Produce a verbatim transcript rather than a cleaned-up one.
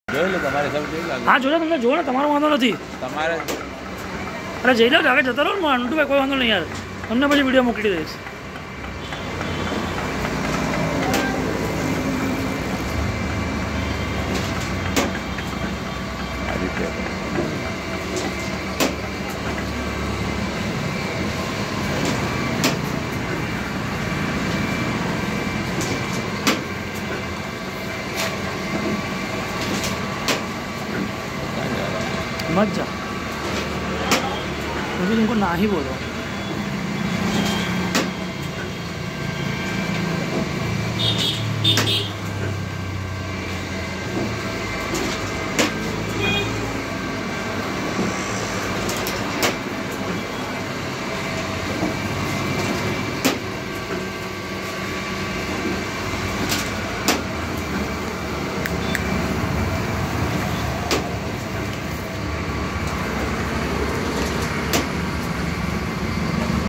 જોઈ લો તમારે સબ જોઈ લો. હા જોડે તમને જોવો ને, તમારો વાંધો નથી. તમારે અરે જઈ લો આગળ જતા રહો ને અંટુભાઈ, કોઈ વાંધો નહીં યાર, તમને પછી વિડીયો મોકલી દઈશ. मत जा, मुझे तुमको ना ही बोलो.